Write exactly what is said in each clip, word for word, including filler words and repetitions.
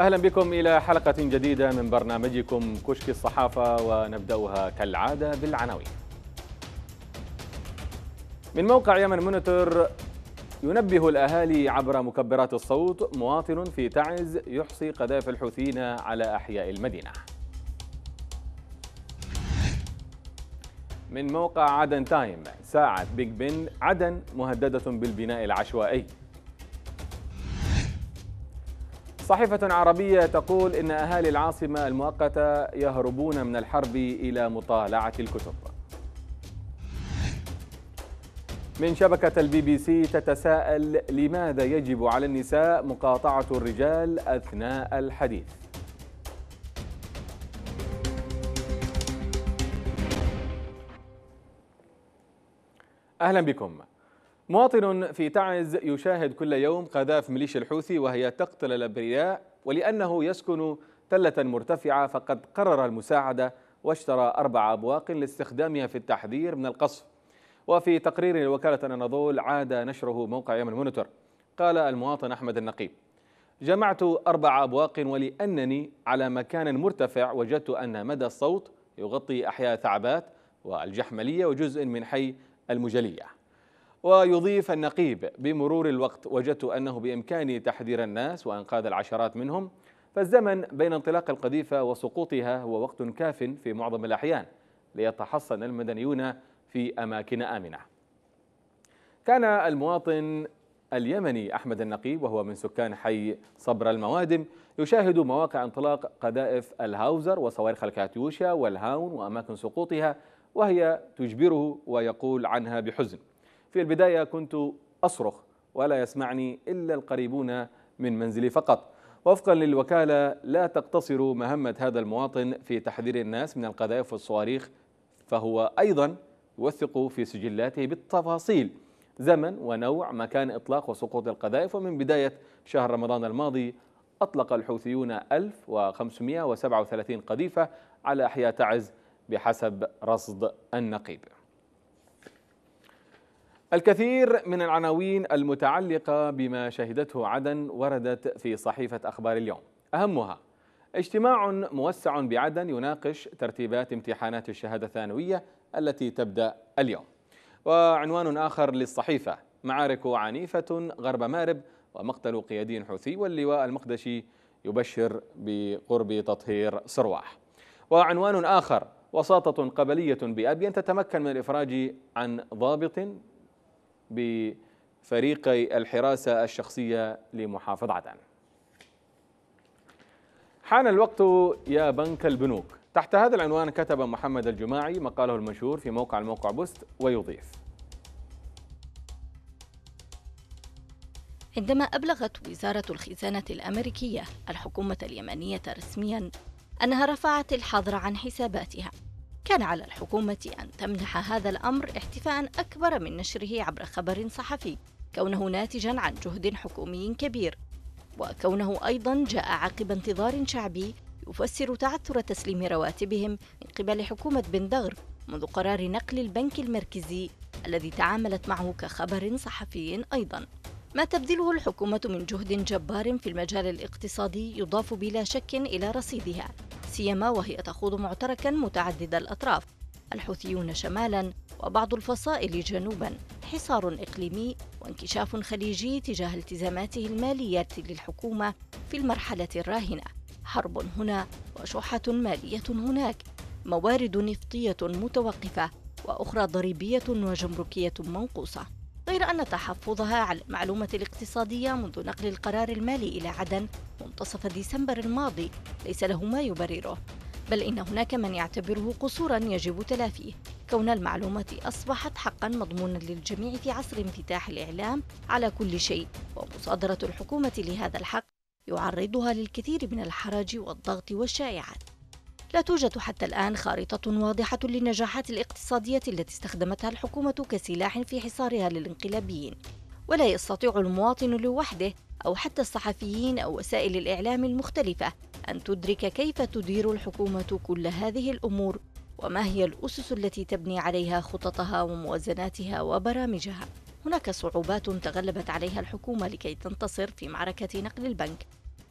أهلا بكم إلى حلقة جديدة من برنامجكم كشك الصحافة، ونبدأها كالعادة بالعناوين. من موقع يمن مونيتور: ينبه الأهالي عبر مكبرات الصوت، مواطن في تعز يحصي قذائف الحوثيين على أحياء المدينة. من موقع عدن تايم: ساعة بيج بن، عدن مهددة بالبناء العشوائي. صحيفة عربية تقول إن أهالي العاصمة المؤقتة يهربون من الحرب إلى مطالعة الكتب. من شبكة البي بي سي تتساءل: لماذا يجب على النساء مقاطعة الرجال أثناء الحديث؟ أهلا بكم. مواطن في تعز يشاهد كل يوم قذائف ميليشيا الحوثي وهي تقتل الأبرياء، ولأنه يسكن تلة مرتفعة فقد قرر المساعدة واشترى أربع أبواق لاستخدامها في التحذير من القصف. وفي تقرير لوكالة أناضول عاد نشره موقع يمن مونيتور، قال المواطن أحمد النقيب: جمعت أربع أبواق ولأنني على مكان مرتفع وجدت أن مدى الصوت يغطي أحياء ثعبات والجحملية وجزء من حي المجلية. ويضيف النقيب: بمرور الوقت وجدت أنه بإمكاني تحذير الناس وإنقاذ العشرات منهم، فالزمن بين انطلاق القذيفة وسقوطها هو وقت كاف في معظم الأحيان ليتحصن المدنيون في أماكن آمنة. كان المواطن اليمني أحمد النقيب وهو من سكان حي صبر الموادم يشاهد مواقع انطلاق قذائف الهاوزر وصواريخ الكاتيوشا والهاون وأماكن سقوطها، وهي تجبره ويقول عنها بحزن: في البداية كنت أصرخ ولا يسمعني إلا القريبون من منزلي فقط. وفقا للوكالة لا تقتصر مهمة هذا المواطن في تحذير الناس من القذائف والصواريخ، فهو أيضا يوثق في سجلاته بالتفاصيل زمن ونوع مكان إطلاق وسقوط القذائف. ومن بداية شهر رمضان الماضي أطلق الحوثيون ألف وخمسمئة وسبعة وثلاثين قذيفة على أحياء تعز بحسب رصد النقيب. الكثير من العناوين المتعلقة بما شهدته عدن وردت في صحيفة أخبار اليوم. أهمها: اجتماع موسع بعدن يناقش ترتيبات امتحانات الشهادة الثانوية التي تبدأ اليوم. وعنوان آخر للصحيفة: معارك عنيفة غرب مارب ومقتل قيادي حوثي، واللواء المقدشي يبشر بقرب تطهير صرواح. وعنوان آخر: وساطة قبلية بأبين تتمكن من الإفراج عن ضابط بفريقي الحراسة الشخصية لمحافظ عدن. حان الوقت يا بنك البنوك. تحت هذا العنوان كتب محمد الجماعي مقاله المنشور في موقع الموقع بوست، ويضيف: عندما أبلغت وزارة الخزانة الأمريكية الحكومة اليمنية رسمياً أنها رفعت الحظر عن حساباتها، كان على الحكومة أن تمنح هذا الأمر احتفاء أكبر من نشره عبر خبر صحفي، كونه ناتجاً عن جهد حكومي كبير، وكونه أيضاً جاء عقب انتظار شعبي يفسر تعثر تسليم رواتبهم من قبل حكومة بن دغر منذ قرار نقل البنك المركزي الذي تعاملت معه كخبر صحفي أيضاً. ما تبذله الحكومة من جهد جبار في المجال الاقتصادي يضاف بلا شك إلى رصيدها، سيما وهي تخوض معتركاً متعدد الأطراف: الحوثيون شمالاً وبعض الفصائل جنوباً، حصار إقليمي وانكشاف خليجي تجاه التزاماته المالية للحكومة في المرحلة الراهنة، حرب هنا وشحة مالية هناك، موارد نفطية متوقفة وأخرى ضريبية وجمركية منقوصة. غير أن تحفظها على المعلومة الاقتصادية منذ نقل القرار المالي إلى عدن منتصف ديسمبر الماضي ليس له ما يبرره، بل إن هناك من يعتبره قصورا يجب تلافيه، كون المعلومة أصبحت حقا مضمونا للجميع في عصر انفتاح الإعلام على كل شيء، ومصادرة الحكومة لهذا الحق يعرضها للكثير من الحرج والضغط والشائعات. لا توجد حتى الآن خارطة واضحة للنجاحات الاقتصادية التي استخدمتها الحكومة كسلاح في حصارها للانقلابيين، ولا يستطيع المواطن لوحده أو حتى الصحفيين أو وسائل الإعلام المختلفة أن تدرك كيف تدير الحكومة كل هذه الأمور، وما هي الأسس التي تبني عليها خططها وموازناتها وبرامجها. هناك صعوبات تغلبت عليها الحكومة لكي تنتصر في معركة نقل البنك،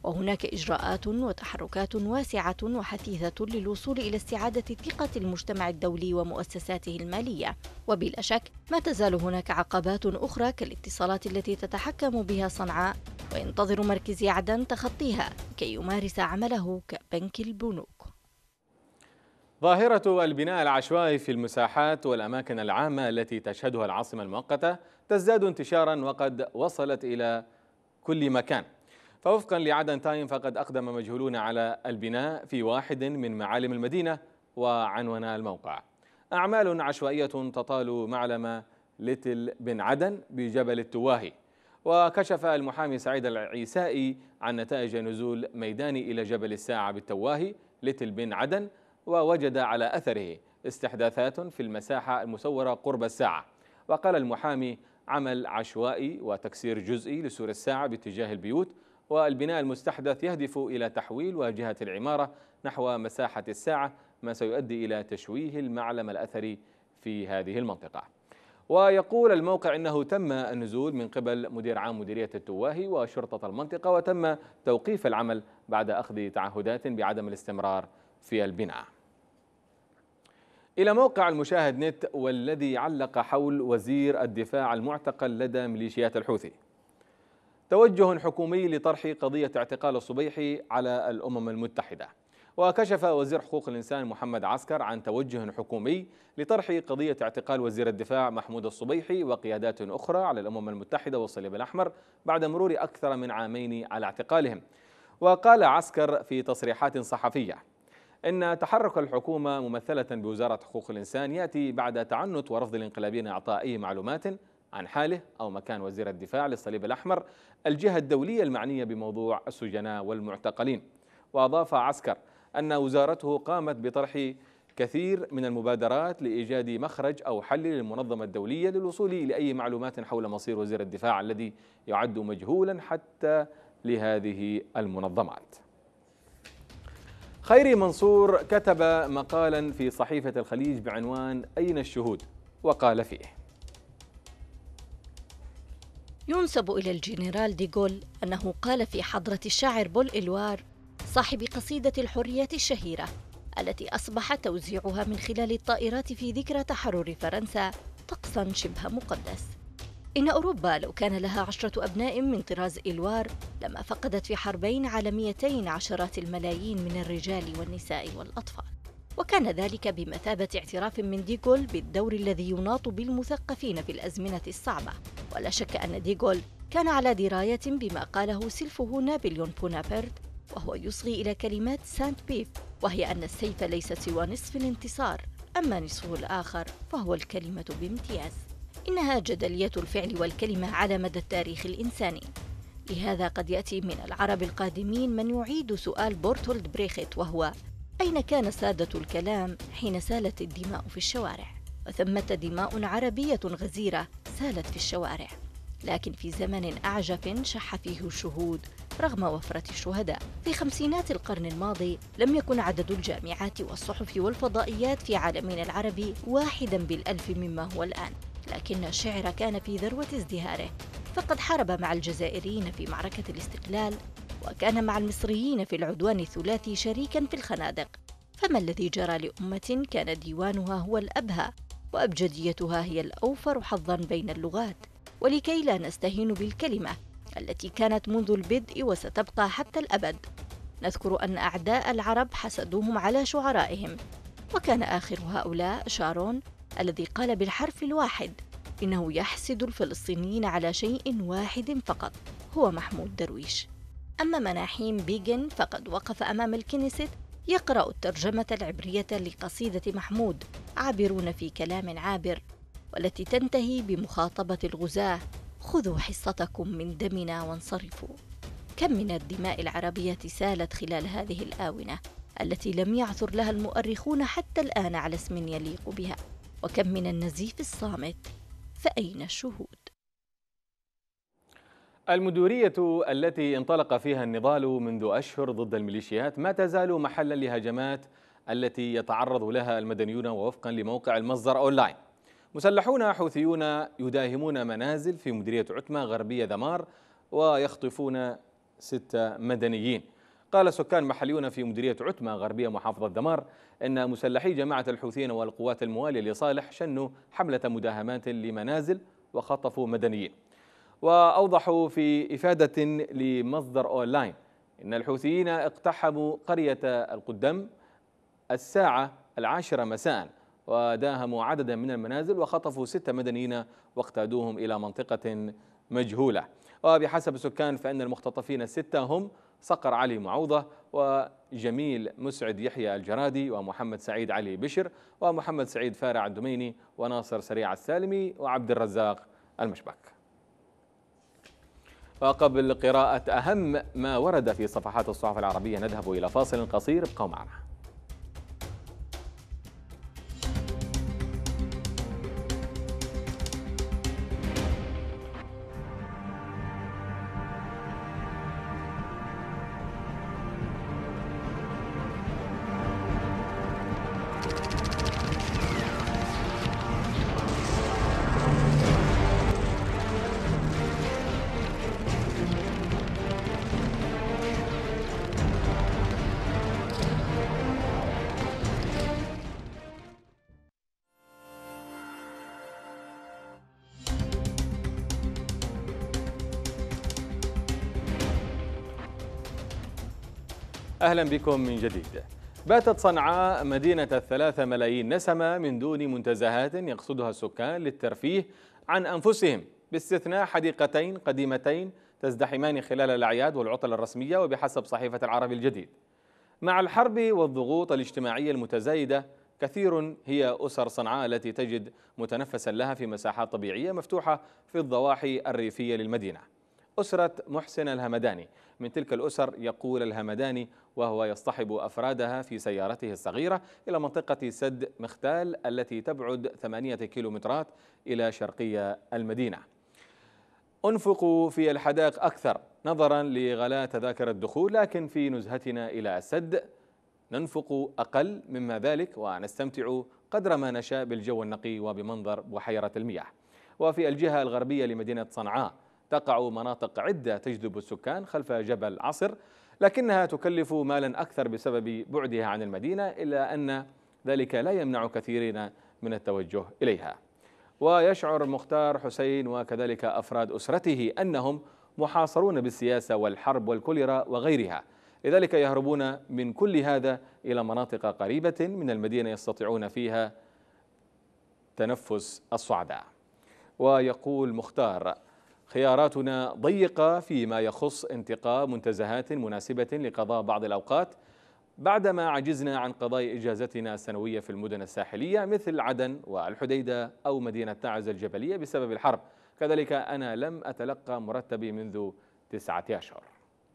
وهناك إجراءات وتحركات واسعة وحثيثة للوصول إلى استعادة ثقة المجتمع الدولي ومؤسساته المالية. وبلا شك ما تزال هناك عقبات أخرى كالاتصالات التي تتحكم بها صنعاء، وينتظر مركزي عدن تخطيها كي يمارس عمله كبنك البنوك. ظاهرة البناء العشوائي في المساحات والأماكن العامة التي تشهدها العاصمة المؤقتة تزداد انتشارا وقد وصلت إلى كل مكان. فوفقا لعدن تايم فقد أقدم مجهولون على البناء في واحد من معالم المدينة وعنون الموقع: أعمال عشوائية تطال معلم ليتل بن عدن بجبل التواهي. وكشف المحامي سعيد العيسائي عن نتائج نزول ميداني إلى جبل الساعة بالتواهي ليتل بن عدن، ووجد على أثره استحداثات في المساحة المسورة قرب الساعة. وقال المحامي: عمل عشوائي وتكسير جزئي لسور الساعة باتجاه البيوت، والبناء المستحدث يهدف إلى تحويل واجهة العمارة نحو مساحة الساعة، ما سيؤدي إلى تشويه المعلم الأثري في هذه المنطقة. ويقول الموقع إنه تم النزول من قبل مدير عام مديرية التواهي وشرطة المنطقة، وتم توقيف العمل بعد أخذ تعهدات بعدم الاستمرار في البناء. إلى موقع المشاهد نت، والذي علق حول وزير الدفاع المعتقل لدى ميليشيات الحوثي. توجه حكومي لطرح قضية اعتقال الصبيحي على الأمم المتحدة. وكشف وزير حقوق الإنسان محمد عسكر عن توجه حكومي لطرح قضية اعتقال وزير الدفاع محمود الصبيحي وقيادات أخرى على الأمم المتحدة والصليب الأحمر بعد مرور أكثر من عامين على اعتقالهم. وقال عسكر في تصريحات صحفية إن تحرك الحكومة ممثلة بوزارة حقوق الإنسان يأتي بعد تعنت ورفض الانقلابيين إعطاء أي معلومات عن حاله أو مكان وزير الدفاع للصليب الأحمر، الجهة الدولية المعنية بموضوع السجناء والمعتقلين. وأضاف عسكر أن وزارته قامت بطرح كثير من المبادرات لإيجاد مخرج أو حل للمنظمة الدولية للوصول إلى أي معلومات حول مصير وزير الدفاع الذي يعد مجهولا حتى لهذه المنظمات. خيري منصور كتب مقالا في صحيفة الخليج بعنوان أين الشهود؟ وقال فيه: ينسب إلى الجنرال ديغول أنه قال في حضرة الشاعر بول إلوار صاحب قصيدة الحرية الشهيرة التي أصبح توزيعها من خلال الطائرات في ذكرى تحرر فرنسا طقساً شبه مقدس: إن أوروبا لو كان لها عشرة أبناء من طراز إلوار لما فقدت في حربين عالميتين عشرات الملايين من الرجال والنساء والأطفال. وكان ذلك بمثابة اعتراف من ديغول بالدور الذي يناط بالمثقفين في الأزمنة الصعبة. ولا شك أن ديغول كان على دراية بما قاله سلفه نابليون بونابرت، وهو يصغي إلى كلمات سانت بيف، وهي أن السيف ليس سوى نصف الانتصار، أما نصفه الآخر فهو الكلمة بامتياز. إنها جدلية الفعل والكلمة على مدى التاريخ الإنساني. لهذا قد يأتي من العرب القادمين من يعيد سؤال بورتولد بريخت، وهو: أين كان سادة الكلام حين سالت الدماء في الشوارع؟ وثمة دماء عربية غزيرة سالت في الشوارع، لكن في زمن أعجف شح فيه الشهود رغم وفرة الشهداء. في خمسينات القرن الماضي لم يكن عدد الجامعات والصحف والفضائيات في عالمنا العربي واحدا بالألف مما هو الآن، لكن الشعر كان في ذروة ازدهاره، فقد حارب مع الجزائريين في معركة الاستقلال، وكان مع المصريين في العدوان الثلاثي شريكا في الخنادق. فما الذي جرى لأمة كان ديوانها هو الأبهى وأبجديتها هي الأوفر حظا بين اللغات؟ ولكي لا نستهين بالكلمة التي كانت منذ البدء وستبقى حتى الأبد، نذكر أن أعداء العرب حسدوهم على شعرائهم، وكان آخر هؤلاء شارون الذي قال بالحرف الواحد إنه يحسد الفلسطينيين على شيء واحد فقط، هو محمود درويش. أما مناحيم بيغن فقد وقف أمام الكنيست يقرأ الترجمة العبرية لقصيدة محمود عابرون في كلام عابر، والتي تنتهي بمخاطبة الغزاة: خذوا حصتكم من دمنا وانصرفوا. كم من الدماء العربية سالت خلال هذه الآونة التي لم يعثر لها المؤرخون حتى الآن على اسم يليق بها، وكم من النزيف الصامت، فأين الشهود؟ المديرية التي انطلق فيها النضال منذ أشهر ضد الميليشيات ما تزال محلا لهجمات التي يتعرض لها المدنيون. ووفقا لموقع المصدر أونلاين، مسلحون حوثيون يداهمون منازل في مديرية عتمة غربية ذمار ويخطفون ستة مدنيين. قال سكان محليون في مديرية عتمة غربية محافظة دمار أن مسلحي جماعة الحوثيين والقوات الموالية لصالح شنوا حملة مداهمات لمنازل وخطفوا مدنيين. وأوضحوا في إفادة لمصدر أونلاين إن الحوثيين اقتحموا قرية القدم الساعة العاشرة مساء وداهموا عددا من المنازل وخطفوا ستة مدنيين واقتادوهم إلى منطقة مجهولة. وبحسب السكان فإن المختطفين الستة هم صقر علي معوضة وجميل مسعد يحيى الجرادي ومحمد سعيد علي بشر ومحمد سعيد فارع الدميني وناصر سريع السالمي وعبد الرزاق المشبك. وقبل قراءة أهم ما ورد في صفحات الصحف العربية نذهب إلى فاصل قصير، ابقوا معنا. أهلا بكم من جديد. باتت صنعاء مدينة الثلاثة ملايين نسمة من دون منتزهات يقصدها السكان للترفيه عن أنفسهم، باستثناء حديقتين قديمتين تزدحمان خلال الأعياد والعطل الرسمية. وبحسب صحيفة العربي الجديد، مع الحرب والضغوط الاجتماعية المتزايدة، كثير هي أسر صنعاء التي تجد متنفسا لها في مساحات طبيعية مفتوحة في الضواحي الريفية للمدينة. أسرة محسن الهمداني من تلك الأسر، يقول الهمداني وهو يصطحب أفرادها في سيارته الصغيرة إلى منطقة سد مختال التي تبعد ثمانية كيلومترات إلى شرقية المدينة. أنفق في الحدائق أكثر نظرا لغلاء تذاكر الدخول، لكن في نزهتنا إلى السد ننفق أقل مما ذلك ونستمتع قدر ما نشاء بالجو النقي وبمنظر بحيرة المياه. وفي الجهة الغربية لمدينة صنعاء تقع مناطق عدة تجذب السكان خلف جبل عصر، لكنها تكلف مالا أكثر بسبب بعدها عن المدينة، إلا أن ذلك لا يمنع كثيرين من التوجه إليها. ويشعر مختار حسين وكذلك أفراد أسرته أنهم محاصرون بالسياسة والحرب والكوليرا وغيرها، لذلك يهربون من كل هذا إلى مناطق قريبة من المدينة يستطيعون فيها تنفس الصعداء. ويقول مختار: خياراتنا ضيقة فيما يخص انتقاء منتزهات مناسبة لقضاء بعض الأوقات بعدما عجزنا عن قضاء إجازتنا السنوية في المدن الساحلية مثل عدن والحديدة أو مدينة تعز الجبلية بسبب الحرب. كذلك أنا لم أتلقى مرتبي منذ تسعة أشهر.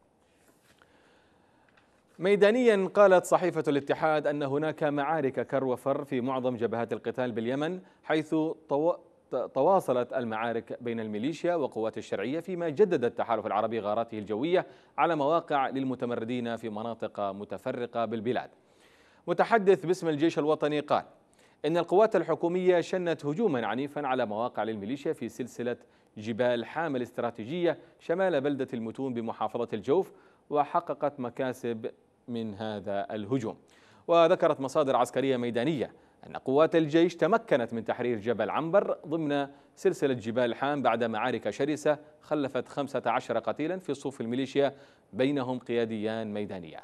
ميدانيا، قالت صحيفة الاتحاد أن هناك معارك كر وفر في معظم جبهات القتال باليمن، حيث طو... تواصلت المعارك بين الميليشيا وقوات الشرعية، فيما جدد التحالف العربي غاراته الجوية على مواقع للمتمردين في مناطق متفرقة بالبلاد. متحدث باسم الجيش الوطني قال إن القوات الحكومية شنت هجوما عنيفا على مواقع للميليشيا في سلسلة جبال حامل الاستراتيجية شمال بلدة المتون بمحافظة الجوف، وحققت مكاسب من هذا الهجوم. وذكرت مصادر عسكرية ميدانية أن قوات الجيش تمكنت من تحرير جبل عنبر ضمن سلسلة جبال حام بعد معارك شرسة خلفت خمسة عشر قتيلا في صفوف الميليشيا، بينهم قياديان ميدانيان.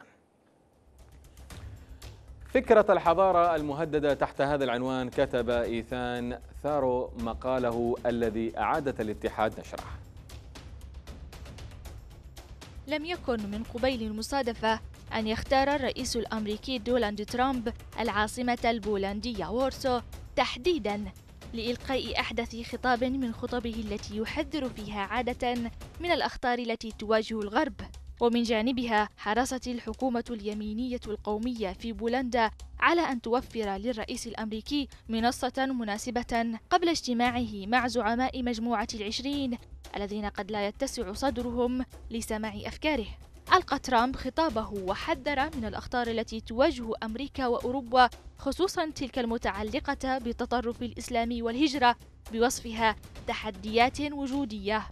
فكرة الحضارة المهددة، تحت هذا العنوان كتب إيثان ثارو مقاله الذي أعادت الاتحاد نشره. لم يكن من قبيل المصادفة أن يختار الرئيس الأمريكي دونالد ترامب العاصمة البولندية وورسو تحديداً لإلقاء أحدث خطاب من خطبه التي يحذر فيها عادة من الأخطار التي تواجه الغرب. ومن جانبها حرصت الحكومة اليمينية القومية في بولندا على أن توفر للرئيس الأمريكي منصة مناسبة قبل اجتماعه مع زعماء مجموعة العشرين الذين قد لا يتسع صدرهم لسماع أفكاره. ألقى ترامب خطابه وحذر من الأخطار التي تواجه أمريكا وأوروبا، خصوصا تلك المتعلقة بالتطرف الإسلامي والهجرة، بوصفها تحديات وجودية.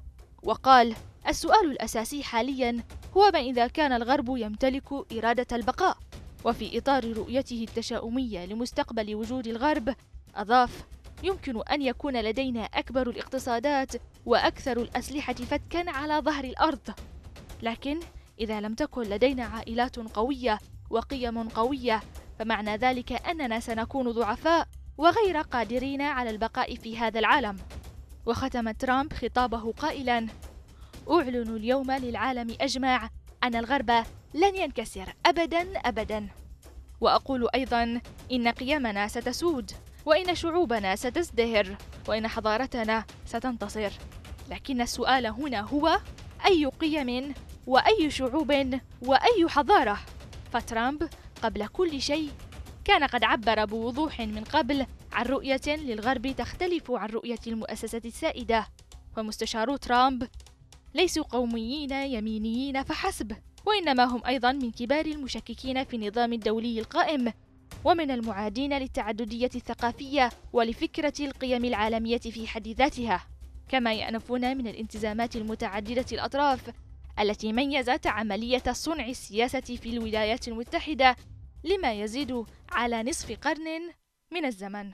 وقال: السؤال الأساسي حالياً هو ما إذا كان الغرب يمتلك إرادة البقاء. وفي إطار رؤيته التشاؤمية لمستقبل وجود الغرب، أضاف: يمكن أن يكون لدينا أكبر الاقتصادات وأكثر الأسلحة فتكاً على ظهر الأرض، لكن إذا لم تكن لدينا عائلات قوية وقيم قوية فمعنى ذلك أننا سنكون ضعفاء وغير قادرين على البقاء في هذا العالم. وختم ترامب خطابه قائلاً: أعلن اليوم للعالم أجمع أن الغرب لن ينكسر أبداً أبداً. وأقول أيضاً إن قيمنا ستسود، وإن شعوبنا ستزدهر، وإن حضارتنا ستنتصر. لكن السؤال هنا هو: أي قيم وأي شعوب وأي حضارة؟ فترامب قبل كل شيء كان قد عبر بوضوح من قبل عن رؤية للغرب تختلف عن رؤية المؤسسة السائدة. ومستشارو ترامب ليسوا قوميين يمينيين فحسب، وإنما هم أيضاً من كبار المشككين في النظام الدولي القائم، ومن المعادين للتعددية الثقافية ولفكرة القيم العالمية في حد ذاتها، كما يأنفون من الالتزامات المتعددة الأطراف التي ميزت عملية صنع السياسة في الولايات المتحدة لما يزيد على نصف قرن من الزمن.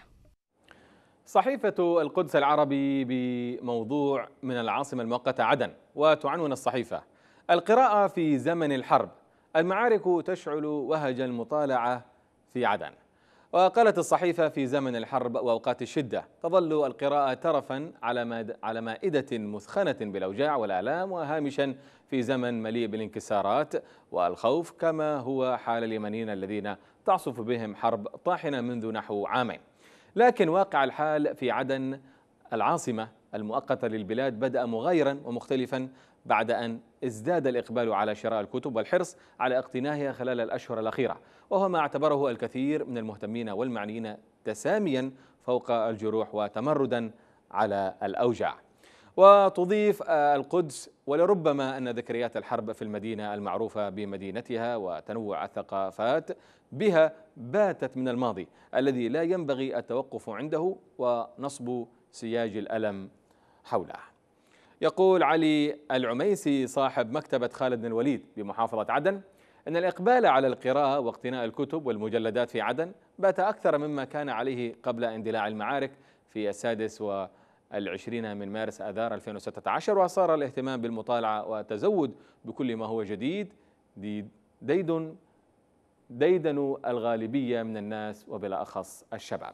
صحيفة القدس العربي بموضوع من العاصمة المؤقتة عدن، وتعنون الصحيفة: القراءة في زمن الحرب، المعارك تشعل وهج المطالعة في عدن. وقالت الصحيفة: في زمن الحرب وأوقات الشدة تظل القراءة ترفا على على مائدة مثخنة بالأوجاع والآلام، وهامشا في زمن مليء بالانكسارات والخوف، كما هو حال اليمنيين الذين تعصف بهم حرب طاحنة منذ نحو عامين. لكن واقع الحال في عدن العاصمة المؤقتة للبلاد بدأ مغايرا ومختلفا بعد أن ازداد الإقبال على شراء الكتب والحرص على اقتنائها خلال الأشهر الأخيرة، وهو ما اعتبره الكثير من المهتمين والمعنيين تساميا فوق الجروح وتمردا على الأوجاع. وتضيف القدس: ولربما أن ذكريات الحرب في المدينة المعروفة بمدينتها وتنوع الثقافات بها باتت من الماضي الذي لا ينبغي التوقف عنده ونصب سياج الألم حوله. يقول علي العميسي صاحب مكتبة خالد بن الوليد بمحافظة عدن إن الإقبال على القراءة واقتناء الكتب والمجلدات في عدن بات أكثر مما كان عليه قبل اندلاع المعارك في السادس والعشرين من مارس آذار ألفين وستة عشر، وصار الاهتمام بالمطالعة والتزود بكل ما هو جديد ديدن ديدن الغالبية من الناس وبالأخص الشباب.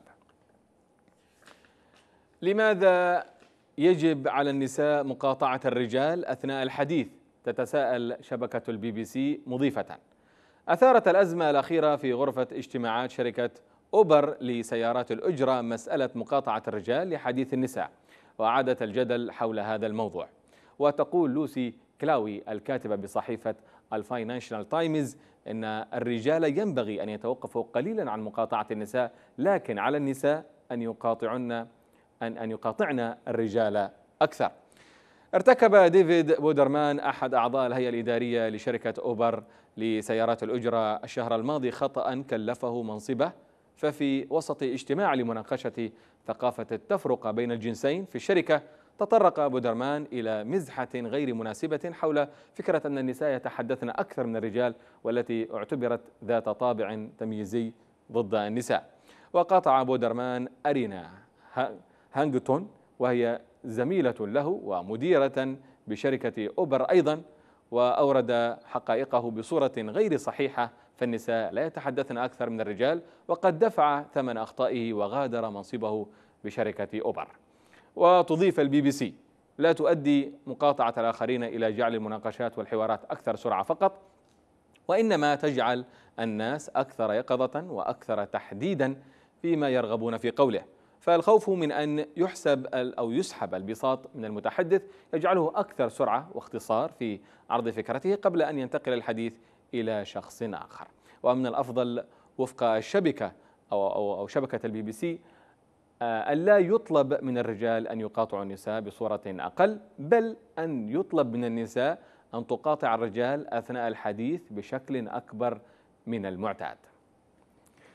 لماذا يجب على النساء مقاطعة الرجال أثناء الحديث؟ تتساءل شبكة البي بي سي مضيفة: أثارت الأزمة الأخيرة في غرفة اجتماعات شركة أوبر لسيارات الأجرة مسألة مقاطعة الرجال لحديث النساء، وأعادت الجدل حول هذا الموضوع. وتقول لوسي كلاوي الكاتبة بصحيفة الفاينانشال تايمز إن الرجال ينبغي أن يتوقفوا قليلا عن مقاطعة النساء، لكن على النساء أن يقاطعن أن أن يقاطعن الرجال أكثر. ارتكب ديفيد بودرمان أحد أعضاء الهيئة الإدارية لشركة أوبر لسيارات الأجرة الشهر الماضي خطأ كلفه منصبه. ففي وسط اجتماع لمناقشة ثقافة التفرقة بين الجنسين في الشركة، تطرق بودرمان إلى مزحة غير مناسبة حول فكرة أن النساء يتحدثن أكثر من الرجال، والتي اعتبرت ذات طابع تمييزي ضد النساء. وقاطع بودرمان أرينا هانغتون، وهي زميلة له ومديرة بشركة أوبر أيضا، وأورد حقائقه بصورة غير صحيحة، فالنساء لا يتحدثن أكثر من الرجال، وقد دفع ثمن أخطائه وغادر منصبه بشركة أوبر. وتضيف البي بي سي: لا تؤدي مقاطعة الآخرين إلى جعل المناقشات والحوارات أكثر سرعة فقط، وإنما تجعل الناس أكثر يقظة وأكثر تحديدا فيما يرغبون في قوله. فالخوف من أن يحسب أو يسحب البساط من المتحدث يجعله أكثر سرعة واختصار في عرض فكرته قبل أن ينتقل الحديث إلى شخص آخر. ومن الأفضل وفق الشبكة أو, أو, أو شبكة البي بي سي ألا يطلب من الرجال أن يقاطعوا النساء بصورة أقل، بل أن يطلب من النساء أن تقاطع الرجال أثناء الحديث بشكل أكبر من المعتاد.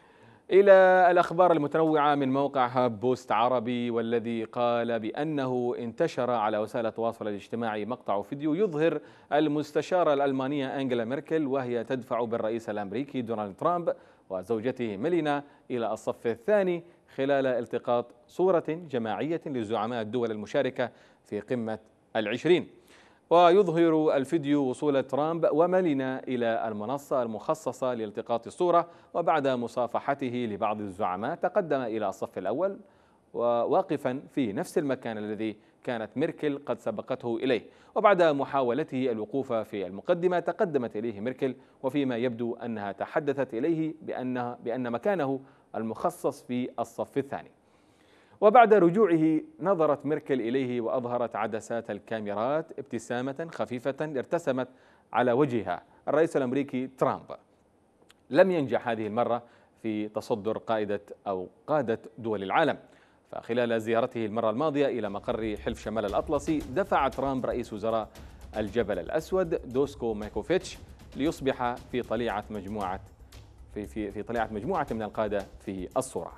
إلى الأخبار المتنوعة من موقع هاب بوست عربي، والذي قال بأنه انتشر على وسائل التواصل الاجتماعي مقطع فيديو يظهر المستشارة الألمانية أنغيلا ميركل وهي تدفع بالرئيس الأمريكي دونالد ترامب وزوجته ميلينا إلى الصف الثاني خلال التقاط صورة جماعية لزعماء الدول المشاركة في قمة العشرين. ويظهر الفيديو وصول ترامب وميلينا إلى المنصة المخصصة لالتقاط الصورة، وبعد مصافحته لبعض الزعماء تقدم إلى الصف الأول وواقفا في نفس المكان الذي كانت ميركل قد سبقته إليه. وبعد محاولته الوقوف في المقدمة تقدمت إليه ميركل، وفيما يبدو أنها تحدثت إليه بأن بأن مكانه المخصص في الصف الثاني. وبعد رجوعه نظرت ميركل إليه وأظهرت عدسات الكاميرات ابتسامة خفيفة ارتسمت على وجهها. الرئيس الأمريكي ترامب لم ينجح هذه المرة في تصدر قائدة أو قادة دول العالم، فخلال زيارته المرة الماضية إلى مقر حلف شمال الأطلسي دفع ترامب رئيس وزراء الجبل الأسود دوسكو مايكوفيتش ليصبح في طليعة مجموعة في في في طليعة مجموعة من القادة في الصورة.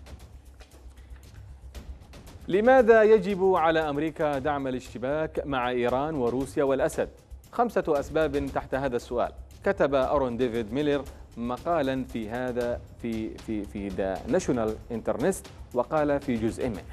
لماذا يجب على أمريكا دعم الاشتباك مع إيران وروسيا والأسد؟ خمسة أسباب تحت هذا السؤال. كتب أرون ديفيد ميلر مقالا في هذا في في في ذا ناشونال انترنست، وقال في جزء منه: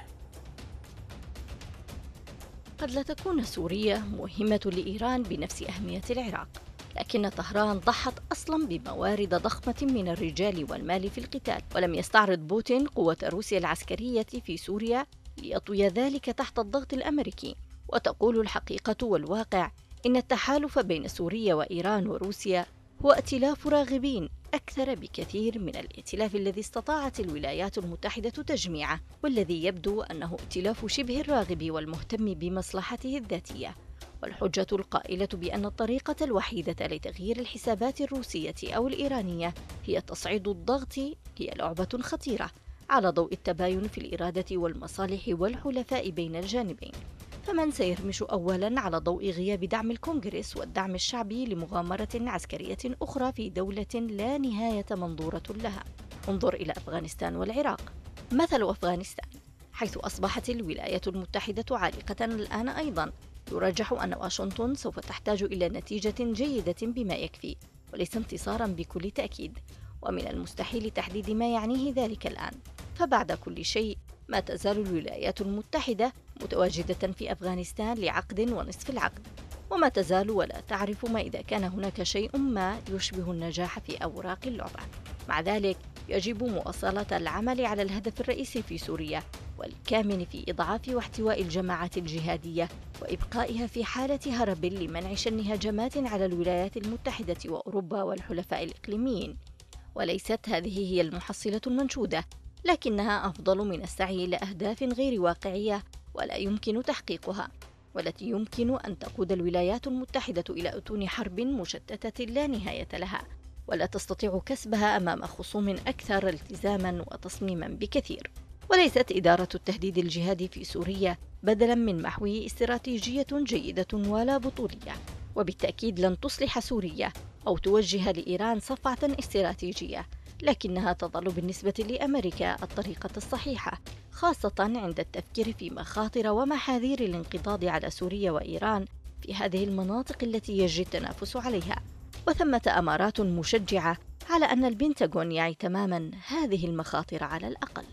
قد لا تكون سوريا مهمة لإيران بنفس أهمية العراق، لكن طهران ضحت أصلا بموارد ضخمة من الرجال والمال في القتال، ولم يستعرض بوتين قوة روسيا العسكرية في سوريا ليطوي ذلك تحت الضغط الأمريكي. وتقول الحقيقة والواقع إن التحالف بين سوريا وإيران وروسيا هو ائتلاف راغبين أكثر بكثير من الائتلاف الذي استطاعت الولايات المتحدة تجميعه، والذي يبدو أنه ائتلاف شبه الراغب والمهتم بمصلحته الذاتية. والحجة القائلة بأن الطريقة الوحيدة لتغيير الحسابات الروسية أو الإيرانية هي تصعيد الضغط هي لعبة خطيرة على ضوء التباين في الإرادة والمصالح والحلفاء بين الجانبين. فمن سيرمش أولاً على ضوء غياب دعم الكونغرس والدعم الشعبي لمغامرة عسكرية أخرى في دولة لا نهاية منظورة لها؟ انظر إلى أفغانستان والعراق. مثل أفغانستان، حيث أصبحت الولايات المتحدة عالقة الآن أيضاً، يرجح أن واشنطن سوف تحتاج إلى نتيجة جيدة بما يكفي، وليس انتصاراً بكل تأكيد، ومن المستحيل تحديد ما يعنيه ذلك الآن. فبعد كل شيء ما تزال الولايات المتحدة متواجدة في أفغانستان لعقد ونصف العقد، وما تزال ولا تعرف ما إذا كان هناك شيء ما يشبه النجاح في أوراق اللعبة. مع ذلك يجب مواصلة العمل على الهدف الرئيسي في سوريا، والكامن في إضعاف واحتواء الجماعات الجهادية وإبقائها في حالة هرب لمنع شن هجمات على الولايات المتحدة وأوروبا والحلفاء الإقليميين. وليست هذه هي المحصلة المنشودة، لكنها أفضل من السعي إلى أهداف غير واقعية ولا يمكن تحقيقها، والتي يمكن أن تقود الولايات المتحدة إلى أتون حرب مشتتة لا نهاية لها، ولا تستطيع كسبها أمام خصوم أكثر التزاما وتصميما بكثير. وليست إدارة التهديد الجهادي في سوريا بدلا من محو استراتيجية جيدة ولا بطولية، وبالتأكيد لن تصلح سوريا أو توجه لإيران صفعة استراتيجية، لكنها تظل بالنسبة لأمريكا الطريقة الصحيحة، خاصة عند التفكير في مخاطر ومحاذير الانقضاض على سوريا وإيران في هذه المناطق التي يجري التنافس عليها. وثمة أمارات مشجعة على أن البنتاغون يعي تماما هذه المخاطر على الأقل.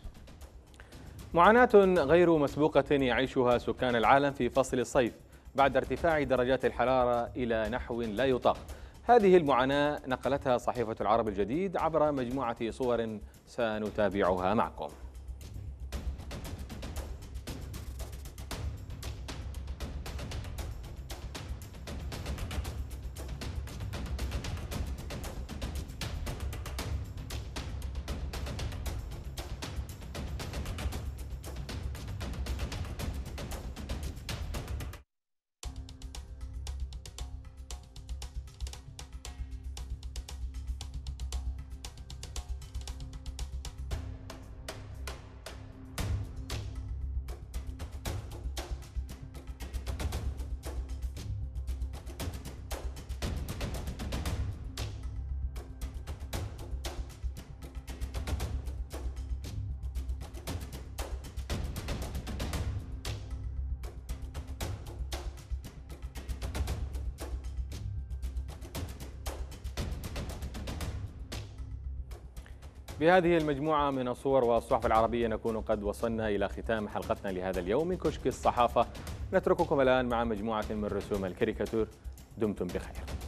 معاناة غير مسبوقة يعيشها سكان العالم في فصل الصيف بعد ارتفاع درجات الحرارة إلى نحو لا يطاق. هذه المعاناة نقلتها صحيفة العرب الجديد عبر مجموعة صور سنتابعها معكم. بهذه المجموعة من الصور والصحف العربية نكون قد وصلنا إلى ختام حلقتنا لهذا اليوم من كشك الصحافة. نترككم الآن مع مجموعة من رسوم الكاريكاتور. دمتم بخير.